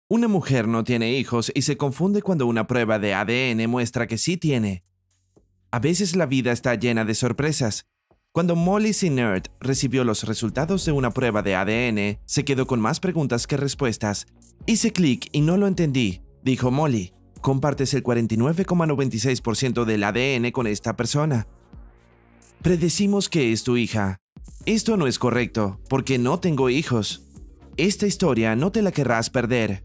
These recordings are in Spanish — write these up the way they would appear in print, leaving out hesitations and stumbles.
Una mujer no tiene hijos y se confunde cuando una prueba de ADN muestra que sí tiene. A veces la vida está llena de sorpresas. Cuando Molly Sinert recibió los resultados de una prueba de ADN, se quedó con más preguntas que respuestas. Hice clic y no lo entendí, dijo Molly. Compartes el 49,96% del ADN con esta persona. Predecimos que es tu hija. Esto no es correcto, porque no tengo hijos. Esta historia no te la querrás perder.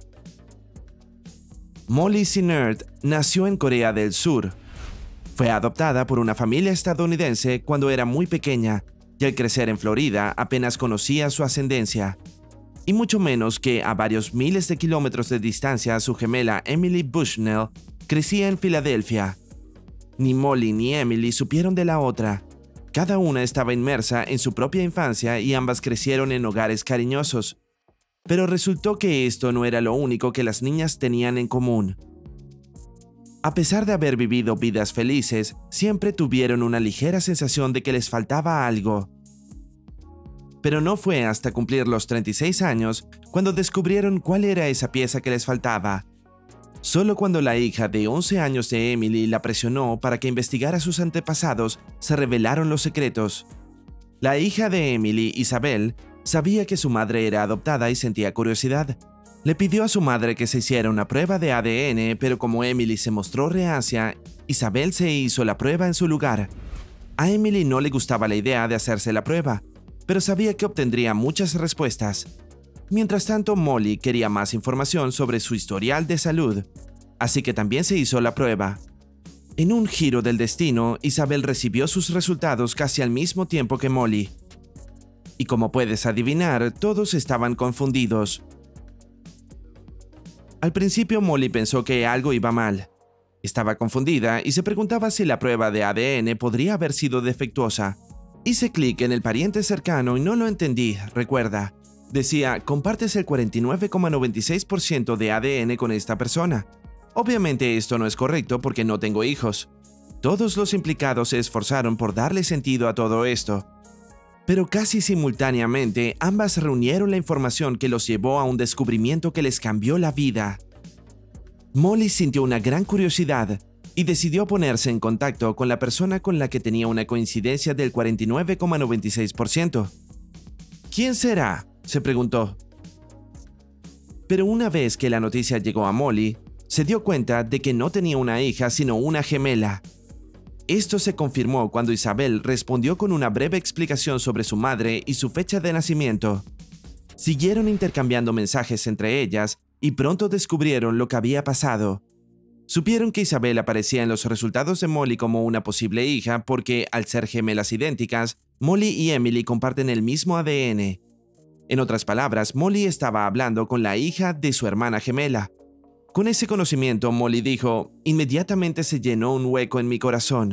Molly Sinert nació en Corea del Sur. Fue adoptada por una familia estadounidense cuando era muy pequeña y al crecer en Florida apenas conocía su ascendencia. Y mucho menos que a varios miles de kilómetros de distancia su gemela Emily Bushnell crecía en Filadelfia. Ni Molly ni Emily supieron de la otra. Cada una estaba inmersa en su propia infancia y ambas crecieron en hogares cariñosos. Pero resultó que esto no era lo único que las niñas tenían en común. A pesar de haber vivido vidas felices, siempre tuvieron una ligera sensación de que les faltaba algo. Pero no fue hasta cumplir los 36 años cuando descubrieron cuál era esa pieza que les faltaba. Solo cuando la hija de 11 años de Emily la presionó para que investigara sus antepasados, se revelaron los secretos. La hija de Emily, Isabel, sabía que su madre era adoptada y sentía curiosidad. Le pidió a su madre que se hiciera una prueba de ADN, pero como Emily se mostró reacia, Isabel se hizo la prueba en su lugar. A Emily no le gustaba la idea de hacerse la prueba, pero sabía que obtendría muchas respuestas. Mientras tanto, Molly quería más información sobre su historial de salud, así que también se hizo la prueba. En un giro del destino, Isabel recibió sus resultados casi al mismo tiempo que Molly. Y como puedes adivinar, todos estaban confundidos. Al principio Molly pensó que algo iba mal. Estaba confundida y se preguntaba si la prueba de ADN podría haber sido defectuosa. Hice clic en el pariente cercano y no lo entendí, recuerda. Decía, compartes el 49,96% de ADN con esta persona. Obviamente esto no es correcto porque no tengo hijos. Todos los implicados se esforzaron por darle sentido a todo esto. Pero casi simultáneamente, ambas reunieron la información que los llevó a un descubrimiento que les cambió la vida. Molly sintió una gran curiosidad y decidió ponerse en contacto con la persona con la que tenía una coincidencia del 49,96%. ¿Quién será?, se preguntó. Pero una vez que la noticia llegó a Molly, se dio cuenta de que no tenía una hija sino una gemela. Esto se confirmó cuando Isabel respondió con una breve explicación sobre su madre y su fecha de nacimiento. Siguieron intercambiando mensajes entre ellas y pronto descubrieron lo que había pasado. Supieron que Isabel aparecía en los resultados de Molly como una posible hija porque, al ser gemelas idénticas, Molly y Emily comparten el mismo ADN. En otras palabras, Molly estaba hablando con la hija de su hermana gemela. Con ese conocimiento, Molly dijo, inmediatamente se llenó un hueco en mi corazón.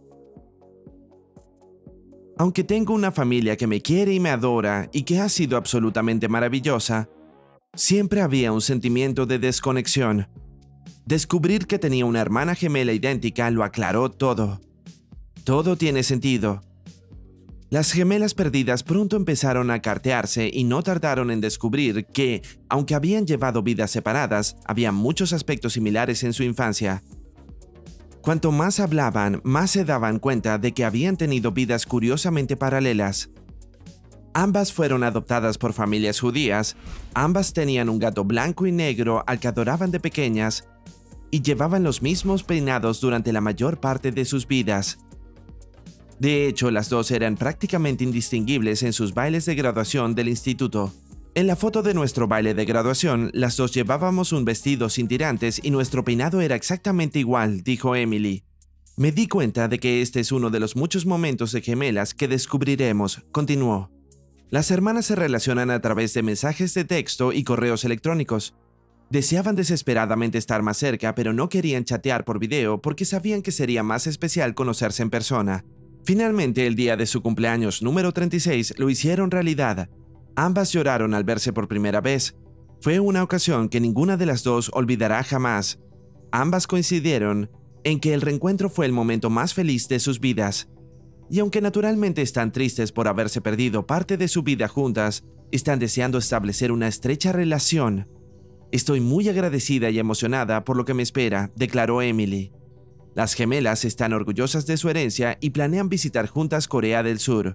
Aunque tengo una familia que me quiere y me adora y que ha sido absolutamente maravillosa, siempre había un sentimiento de desconexión. Descubrir que tenía una hermana gemela idéntica lo aclaró todo. Todo tiene sentido. Las gemelas perdidas pronto empezaron a cartearse y no tardaron en descubrir que, aunque habían llevado vidas separadas, había muchos aspectos similares en su infancia. Cuanto más hablaban, más se daban cuenta de que habían tenido vidas curiosamente paralelas. Ambas fueron adoptadas por familias judías, ambas tenían un gato blanco y negro al que adoraban de pequeñas, y llevaban los mismos peinados durante la mayor parte de sus vidas. De hecho, las dos eran prácticamente indistinguibles en sus bailes de graduación del instituto. En la foto de nuestro baile de graduación, las dos llevábamos un vestido sin tirantes y nuestro peinado era exactamente igual, dijo Emily. Me di cuenta de que este es uno de los muchos momentos de gemelas que descubriremos, continuó. Las hermanas se relacionan a través de mensajes de texto y correos electrónicos. Deseaban desesperadamente estar más cerca, pero no querían chatear por video porque sabían que sería más especial conocerse en persona. Finalmente, el día de su cumpleaños número 36 lo hicieron realidad. Ambas lloraron al verse por primera vez. Fue una ocasión que ninguna de las dos olvidará jamás. Ambas coincidieron en que el reencuentro fue el momento más feliz de sus vidas. Y aunque naturalmente están tristes por haberse perdido parte de su vida juntas, están deseando establecer una estrecha relación. Estoy muy agradecida y emocionada por lo que me espera, declaró Emily. Las gemelas están orgullosas de su herencia y planean visitar juntas Corea del Sur.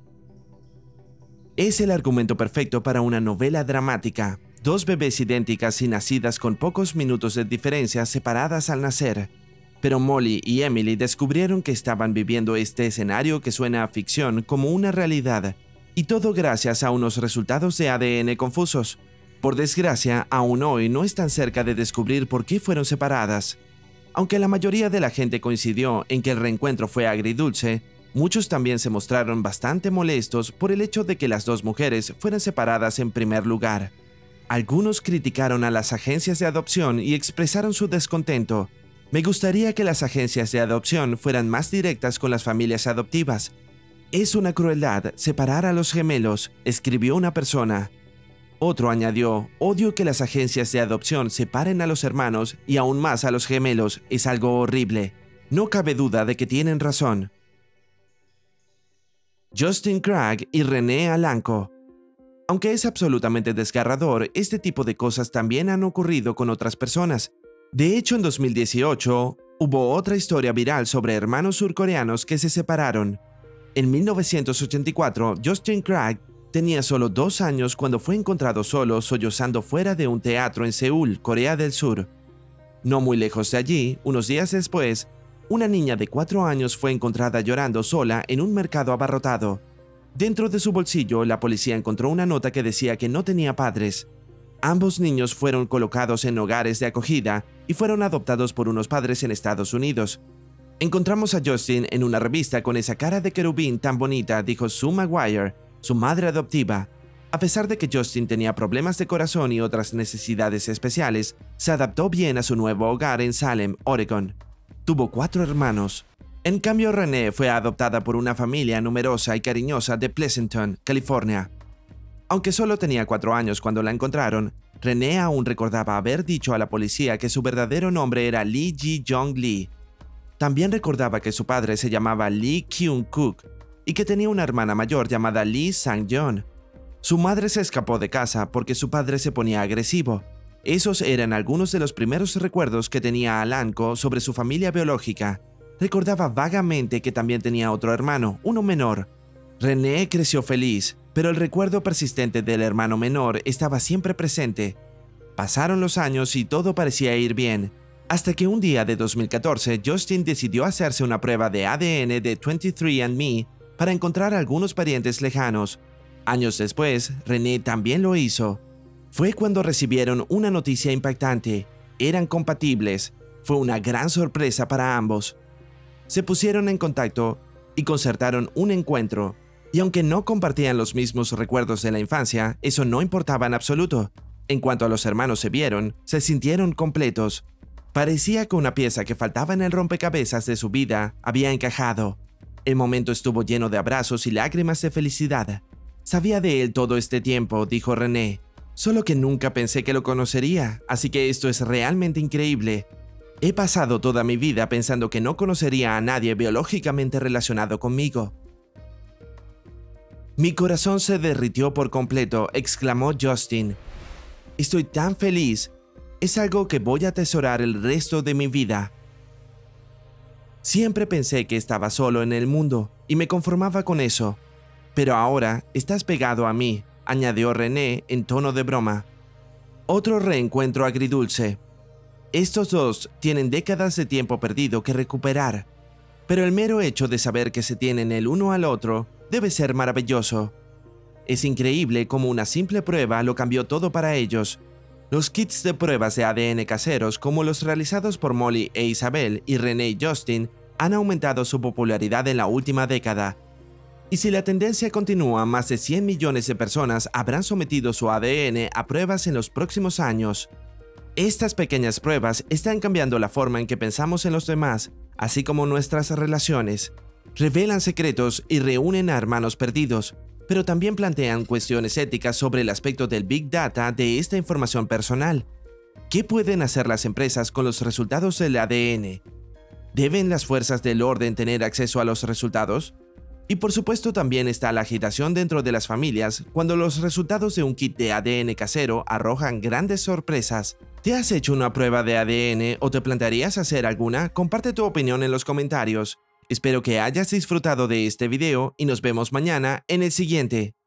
Es el argumento perfecto para una novela dramática. Dos bebés idénticas y nacidas con pocos minutos de diferencia separadas al nacer. Pero Molly y Emily descubrieron que estaban viviendo este escenario que suena a ficción como una realidad, y todo gracias a unos resultados de ADN confusos. Por desgracia, aún hoy no están cerca de descubrir por qué fueron separadas. Aunque la mayoría de la gente coincidió en que el reencuentro fue agridulce, muchos también se mostraron bastante molestos por el hecho de que las dos mujeres fueran separadas en primer lugar. Algunos criticaron a las agencias de adopción y expresaron su descontento. Me gustaría que las agencias de adopción fueran más directas con las familias adoptivas. Es una crueldad separar a los gemelos, escribió una persona. Otro añadió, odio que las agencias de adopción separen a los hermanos y aún más a los gemelos, es algo horrible. No cabe duda de que tienen razón. Justin Craig y Renee Alanko. Aunque es absolutamente desgarrador, este tipo de cosas también han ocurrido con otras personas. De hecho, en 2018, hubo otra historia viral sobre hermanos surcoreanos que se separaron. En 1984, Justin Craig tenía solo 2 años cuando fue encontrado solo sollozando fuera de un teatro en Seúl, Corea del Sur. No muy lejos de allí, unos días después, una niña de 4 años fue encontrada llorando sola en un mercado abarrotado. Dentro de su bolsillo, la policía encontró una nota que decía que no tenía padres. Ambos niños fueron colocados en hogares de acogida y fueron adoptados por unos padres en Estados Unidos. Encontramos a Justin en una revista con esa cara de querubín tan bonita, dijo Sue Maguire, su madre adoptiva. A pesar de que Justin tenía problemas de corazón y otras necesidades especiales, se adaptó bien a su nuevo hogar en Salem, Oregon. Tuvo 4 hermanos. En cambio, Renee fue adoptada por una familia numerosa y cariñosa de Pleasanton, California. Aunque solo tenía 4 años cuando la encontraron, Renee aún recordaba haber dicho a la policía que su verdadero nombre era Lee Ji-Jong Lee. También recordaba que su padre se llamaba Lee Kyung-Kook y que tenía una hermana mayor llamada Lee Sang-yeon. Su madre se escapó de casa porque su padre se ponía agresivo. Esos eran algunos de los primeros recuerdos que tenía Alanko sobre su familia biológica. Recordaba vagamente que también tenía otro hermano, uno menor. Renee creció feliz, pero el recuerdo persistente del hermano menor estaba siempre presente. Pasaron los años y todo parecía ir bien, hasta que un día de 2014 Justin decidió hacerse una prueba de ADN de 23andMe para encontrar algunos parientes lejanos. Años después, Renee también lo hizo. Fue cuando recibieron una noticia impactante. Eran compatibles. Fue una gran sorpresa para ambos. Se pusieron en contacto y concertaron un encuentro. Y aunque no compartían los mismos recuerdos de la infancia, eso no importaba en absoluto. En cuanto a los hermanos se vieron, se sintieron completos. Parecía que una pieza que faltaba en el rompecabezas de su vida había encajado. El momento estuvo lleno de abrazos y lágrimas de felicidad. Sabía de él todo este tiempo, dijo Renee. Solo que nunca pensé que lo conocería, así que esto es realmente increíble. He pasado toda mi vida pensando que no conocería a nadie biológicamente relacionado conmigo. Mi corazón se derritió por completo, exclamó Justin. Estoy tan feliz. Es algo que voy a atesorar el resto de mi vida. Siempre pensé que estaba solo en el mundo y me conformaba con eso. Pero ahora estás pegado a mí, añadió Renee en tono de broma. Otro reencuentro agridulce. Estos dos tienen décadas de tiempo perdido que recuperar, pero el mero hecho de saber que se tienen el uno al otro debe ser maravilloso. Es increíble cómo una simple prueba lo cambió todo para ellos. Los kits de pruebas de ADN caseros, como los realizados por Molly e Isabel y Renee y Justin, han aumentado su popularidad en la última década. Y si la tendencia continúa, más de 100 millones de personas habrán sometido su ADN a pruebas en los próximos años. Estas pequeñas pruebas están cambiando la forma en que pensamos en los demás, así como nuestras relaciones. Revelan secretos y reúnen a hermanos perdidos, pero también plantean cuestiones éticas sobre el aspecto del Big Data de esta información personal. ¿Qué pueden hacer las empresas con los resultados del ADN? ¿Deben las fuerzas del orden tener acceso a los resultados? Y por supuesto también está la agitación dentro de las familias cuando los resultados de un kit de ADN casero arrojan grandes sorpresas. ¿Te has hecho una prueba de ADN o te plantearías hacer alguna? Comparte tu opinión en los comentarios. Espero que hayas disfrutado de este video y nos vemos mañana en el siguiente.